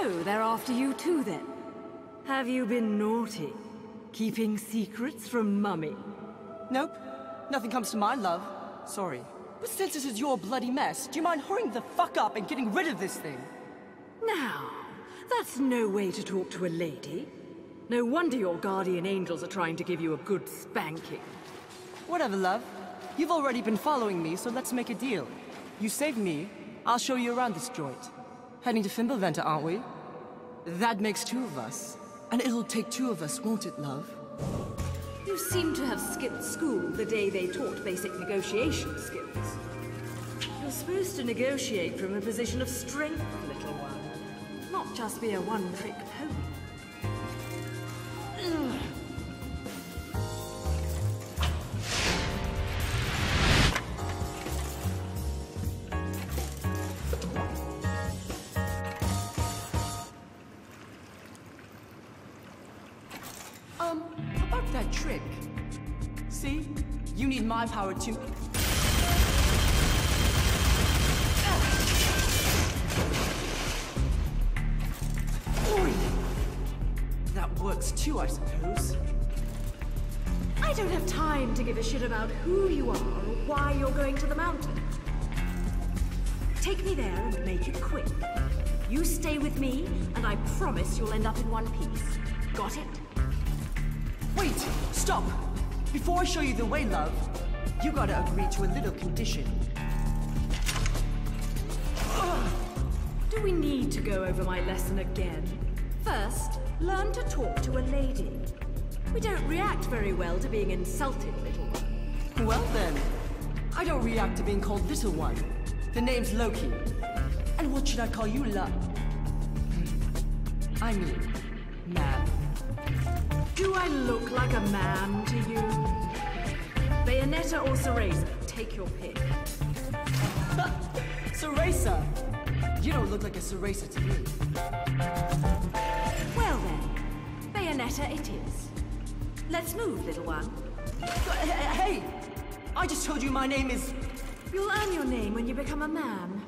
So, they're after you too, then? Have you been naughty? Keeping secrets from Mummy? Nope. Nothing comes to mind, love. Sorry. But since this is your bloody mess, do you mind hurrying the fuck up and getting rid of this thing? Now, that's no way to talk to a lady. No wonder your guardian angels are trying to give you a good spanking. Whatever, love. You've already been following me, so let's make a deal. You save me, I'll show you around this joint. Heading to Fimbulventr, aren't we? That makes two of us. And it'll take two of us, won't it, love? You seem to have skipped school the day they taught basic negotiation skills. You're supposed to negotiate from a position of strength, little one. Not just be a one-trick pony. About that trick. See? You need my power too. Oi! That works too, I suppose. I don't have time to give a shit about who you are or why you're going to the mountain. Take me there and make it quick. You stay with me, and I promise you'll end up in one piece. Got it? Wait! Stop! Before I show you the way, love, you gotta agree to a little condition. Do we need to go over my lesson again? First, learn to talk to a lady. We don't react very well to being insulted, little one. Well then, I don't react to being called little one. The name's Loki. And what should I call you, love? I mean, man. Do I look like a man to you? Bayonetta or Cereza? Take your pick. Cereza! You don't look like a Cereza to me. Well then, Bayonetta it is. Let's move, little one. Hey! I just told you my name is... You'll earn your name when you become a man.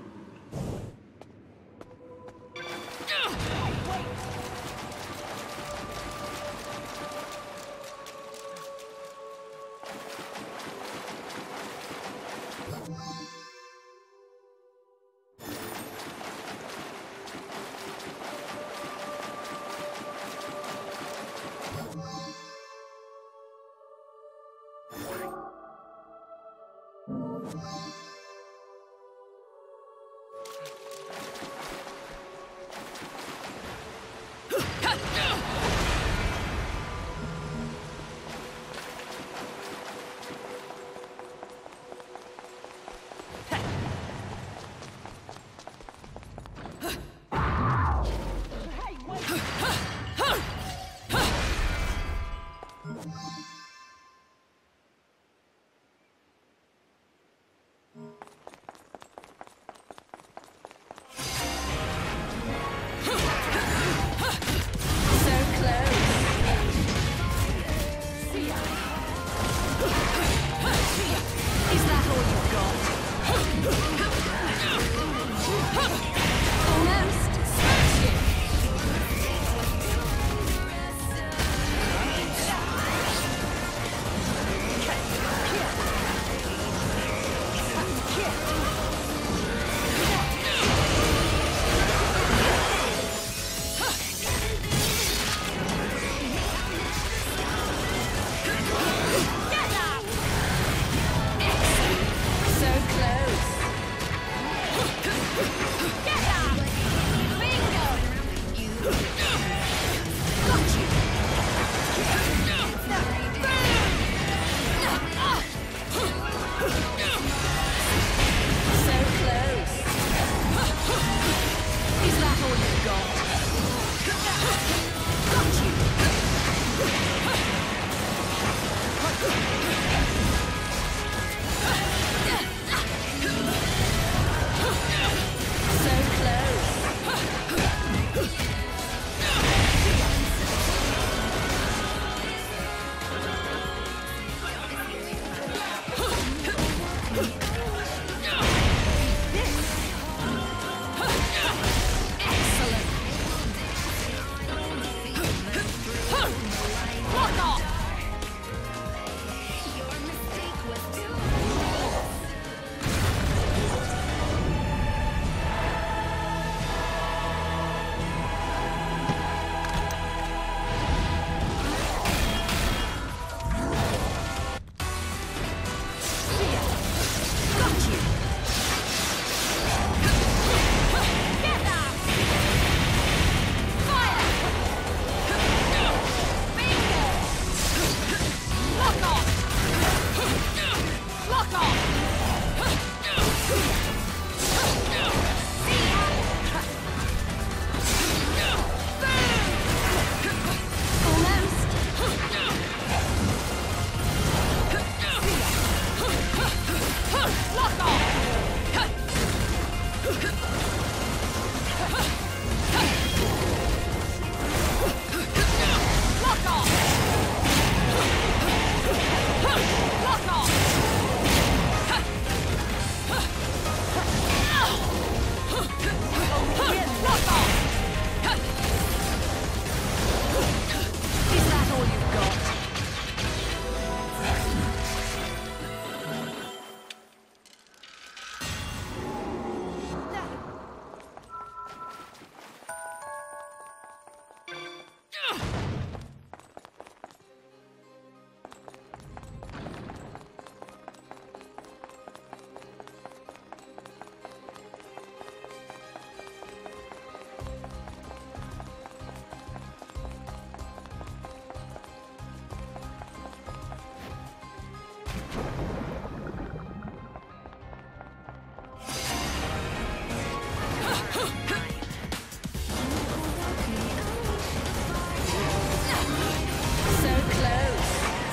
So close.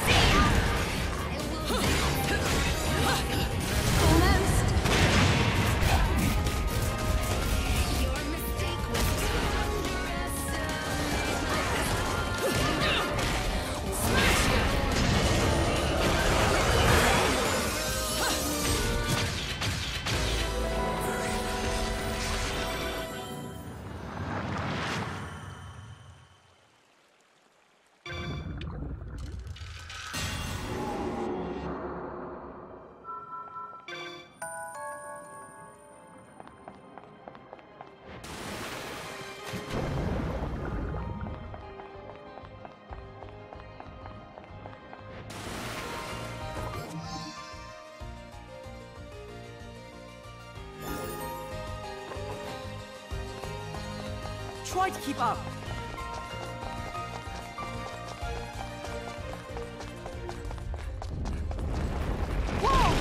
Almost. Your mistake was to Try to keep up. Whoa!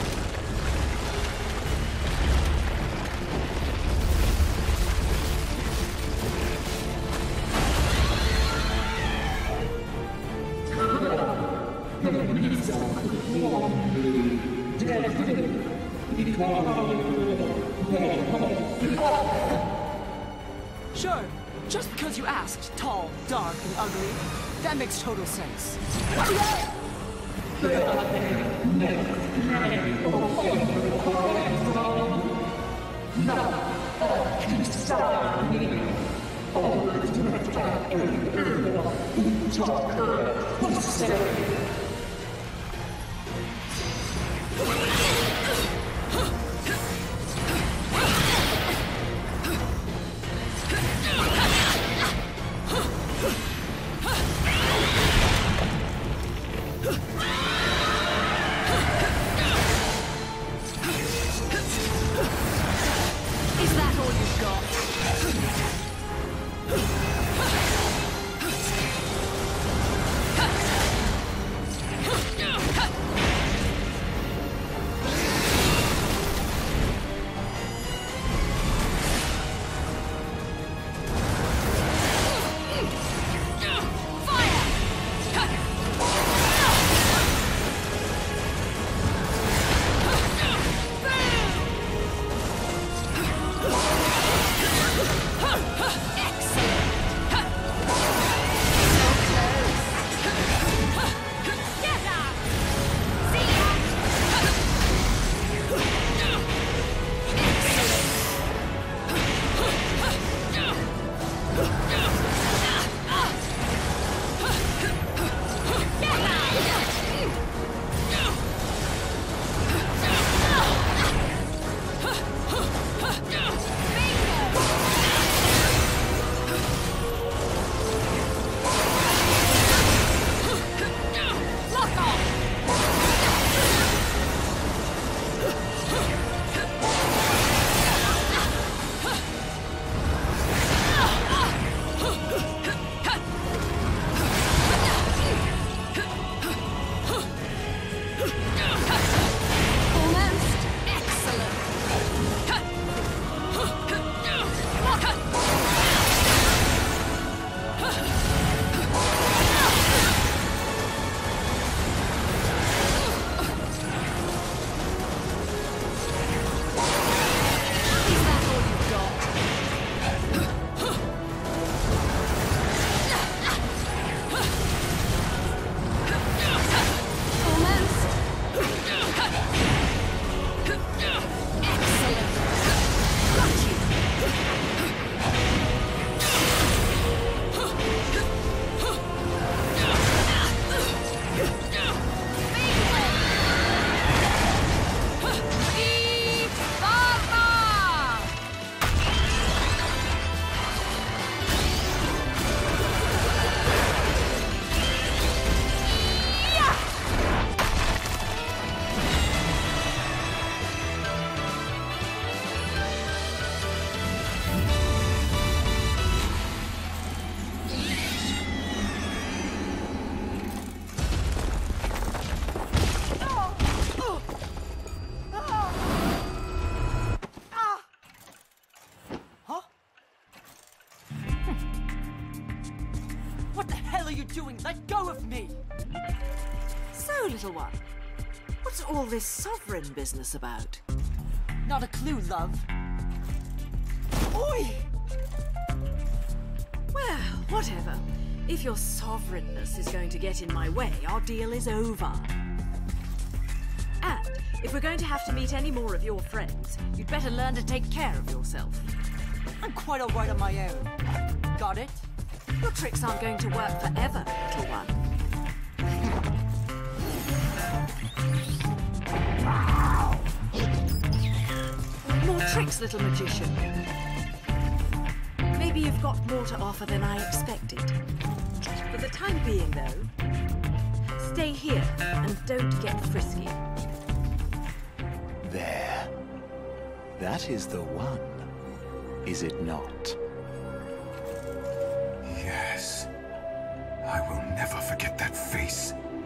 Sure. Just because you asked, tall, dark, and ugly, that makes total sense. Is that all you've got? Almost excellent. doing? Let go of me! So, little one, what's all this sovereign business about? Not a clue, love. Oi! Well, whatever. If your sovereignness is going to get in my way, our deal is over. And if we're going to have to meet any more of your friends, you'd better learn to take care of yourself. I'm quite alright on my own. Got it? Your tricks aren't going to work forever, little one. More tricks, little magician. Maybe you've got more to offer than I expected. For the time being, though, stay here and don't get frisky. There. That is the one, is it not? Yes. I will never forget that face.